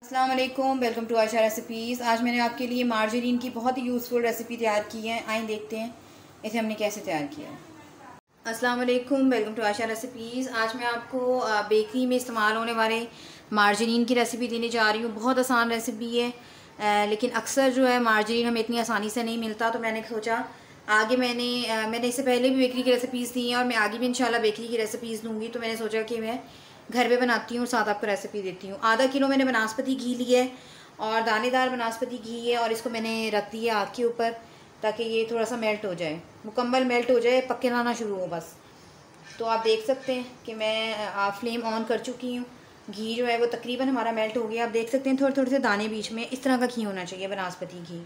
अस्सलाम वालेकुम, welcome to Ayesha recipes. आज मैंने आपके लिए मार्जरीन की बहुत ही यूज़फुल रेसिपी तैयार की है। आइए देखते हैं इसे हमने कैसे तैयार किया है। अस्सलाम वालेकुम, वेलकम टू आयशा रेसिपीज़। आज मैं आपको बेकरी में इस्तेमाल होने वाले मार्जरीन की रेसिपी देने जा रही हूँ। बहुत आसान रेसिपी है, लेकिन अक्सर जो है मार्जरीन हमें इतनी आसानी से नहीं मिलता, तो मैंने सोचा आगे मैंने इससे पहले भी बेकरी की रेसिपीज़ दी हैं और मैं आगे भी इंशाल्लाह बेकरी की रेसिपीज़ दूँगी। तो मैंने सोचा कि मैं घर पे बनाती हूँ, साथ आपको रेसिपी देती हूँ। आधा किलो मैंने बनास्पति घी लिया है और दानेदार बनास्पति घी है, और इसको मैंने रख दिया आग के ऊपर ताकि ये थोड़ा सा मेल्ट हो जाए, मुकम्मल मेल्ट हो जाए, पकने ना शुरू हो बस। तो आप देख सकते हैं कि मैं फ्लेम ऑन कर चुकी हूँ। घी जो है वो तकरीबन हमारा मेल्ट हो गया। आप देख सकते हैं थोड़े थोड़े से दाने बीच में, इस तरह का घी होना चाहिए, बनास्पति घी।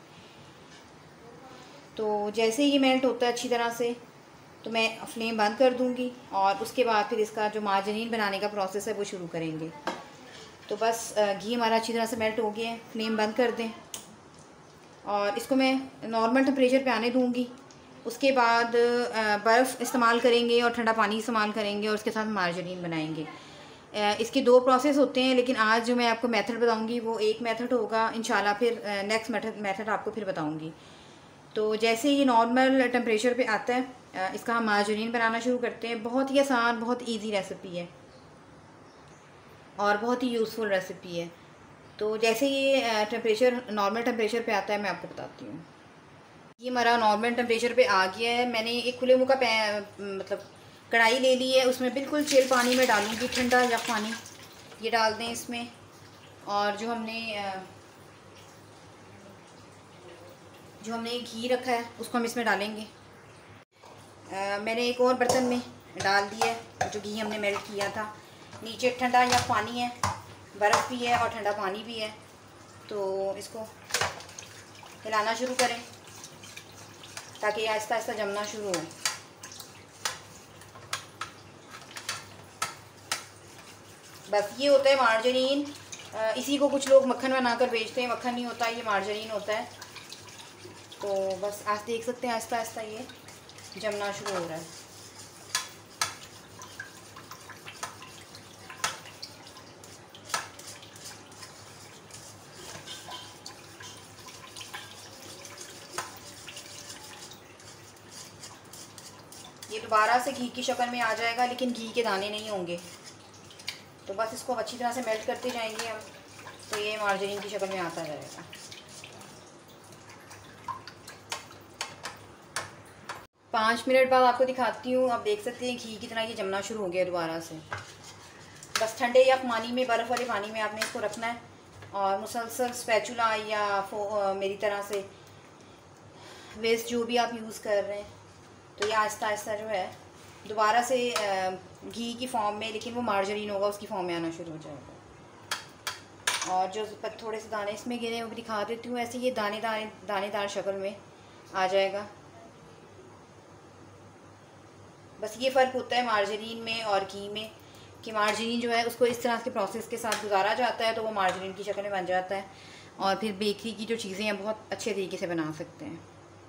तो जैसे ही ये मेल्ट होता है अच्छी तरह से, तो मैं फ्लेम बंद कर दूंगी और उसके बाद फिर इसका जो मार्जरीन बनाने का प्रोसेस है वो शुरू करेंगे। तो बस घी हमारा अच्छी तरह से मेल्ट हो गया है, फ्लेम बंद कर दें और इसको मैं नॉर्मल टेम्परेचर पे आने दूंगी। उसके बाद बर्फ़ इस्तेमाल करेंगे और ठंडा पानी इस्तेमाल करेंगे और उसके साथ मार्जरीन बनाएंगे। इसके दो प्रोसेस होते हैं, लेकिन आज जो मैं आपको मेथड बताऊंगी वो एक मेथड होगा इंशाल्लाह। फिर नेक्स्ट मेथड आपको फिर बताऊंगी। तो जैसे ये नॉर्मल टेम्परेचर पे आता है, इसका हम मार्जरीन बनाना शुरू करते हैं। बहुत ही आसान, बहुत इजी रेसिपी है और बहुत ही यूज़फुल रेसिपी है। तो जैसे ये टेम्परेचर नॉर्मल टेम्परेचर पे आता है मैं आपको बताती हूँ। ये हमारा नॉर्मल टेम्परेचर पे आ गया है। मैंने एक खुले मुँह का मतलब कढ़ाई ले ली है, उसमें बिल्कुल चिल पानी में डालूँगी, ठंडा या पानी ये डाल दें इसमें। और जो हमने घी रखा है उसको हम इसमें डालेंगे। मैंने एक और बर्तन में डाल दिया है जो घी हमने मेल्ट किया था। नीचे ठंडा या पानी है, बर्फ़ भी है और ठंडा पानी भी है। तो इसको हिलाना शुरू करें ताकि आहिस्ता आहिस्ता जमना शुरू हो। बस ये होता है मार्जरीन। इसी को कुछ लोग मक्खन बनाकर बेचते हैं, मक्खन नहीं होता, ये मार्जरीन होता है। तो बस आज देख सकते हैं आहिस्ता आहिस्ता ये जमना शुरू हो रहा है। ये दोबारा से घी की शक्ल में आ जाएगा, लेकिन घी के दाने नहीं होंगे। तो बस इसको अच्छी तरह से मेल्ट करते जाएंगे हम, तो ये मार्जरीन की शक्ल में आता जाएगा। 5 मिनट बाद आपको दिखाती हूँ। आप देख सकते हैं घी की तरह ये जमना शुरू हो गया दोबारा से। बस ठंडे या पानी में, बर्फ़ वाले पानी में आपने इसको रखना है और मुसलसल स्पैचुला या मेरी तरह से वेस्ट जो भी आप यूज़ कर रहे हैं, तो ये आहिस्ता आहिस्ता जो है दोबारा से घी की फॉर्म में, लेकिन वो मार्जरीन होगा, उसकी फॉर्म में आना शुरू हो जाएगा। और जो थोड़े से दाने इसमें गिरे वो भी दिखा देती हूँ। ऐसे ये दानेदार शक्ल में आ जाएगा। बस ये फ़र्क होता है मार्जरीन में और घी में कि मार्जरीन जो है उसको इस तरह के प्रोसेस के साथ गुजारा जाता है तो वो मार्जरीन की शक्ल में बन जाता है, और फिर बेकरी की जो चीज़ें हैं बहुत अच्छे तरीके से बना सकते हैं।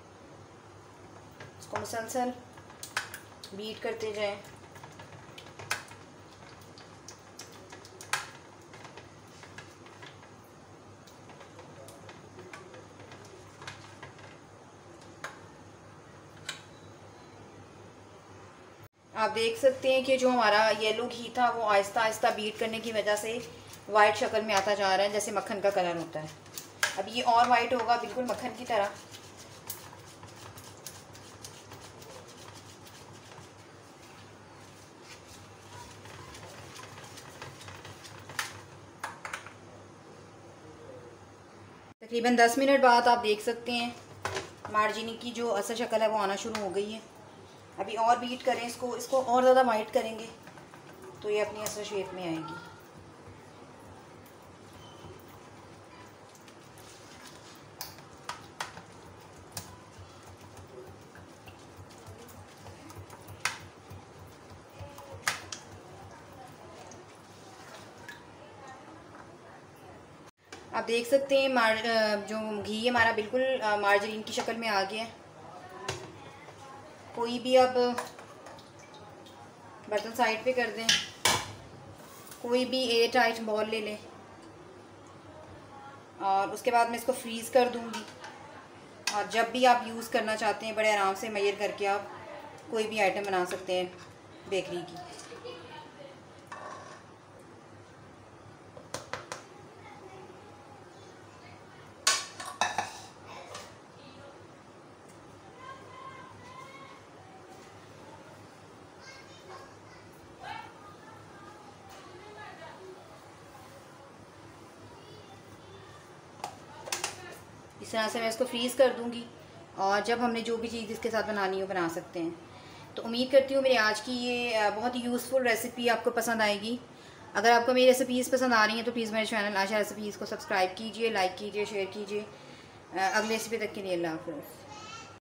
इसको मुसलसल बीट करते जाएं। आप देख सकते हैं कि जो हमारा येलो घी था वो आहिस्ता आहिस्ता बीट करने की वजह से वाइट शक्ल में आता जा रहा है, जैसे मक्खन का कलर होता है। अब ये और वाइट होगा, बिल्कुल मक्खन की तरह। तकरीबन 10 मिनट बाद आप देख सकते हैं मार्जरीन की जो असल शक्ल है वो आना शुरू हो गई है। अभी और बीट करें इसको और ज़्यादा वाइट करेंगे तो ये अपनी असल शेप में आएगी। आप देख सकते हैं जो घी हमारा बिल्कुल मार्जरीन की शक्ल में आ गया है। कोई भी अब बर्तन साइड पे कर दें, कोई भी एयर टाइट बॉल ले लें और उसके बाद मैं इसको फ्रीज़ कर दूँगी। और जब भी आप यूज़ करना चाहते हैं बड़े आराम से मेजर करके आप कोई भी आइटम बना सकते हैं बेकरी की। इस तरह से मैं इसको फ्रीज़ कर दूँगी और जब हमने जो भी चीज़ इसके साथ बनानी हो बना सकते हैं। तो उम्मीद करती हूँ मेरी आज की ये बहुत ही यूज़फुल रेसिपी आपको पसंद आएगी। अगर आपको मेरी रेसिपीज़ पसंद आ रही हैं तो प्लीज़ मेरे चैनल आशा रेसिपीज़ को सब्सक्राइब कीजिए, लाइक कीजिए, शेयर कीजिए। अगले रेसिपी तक के लिए अल्लाह हाफ़िज़।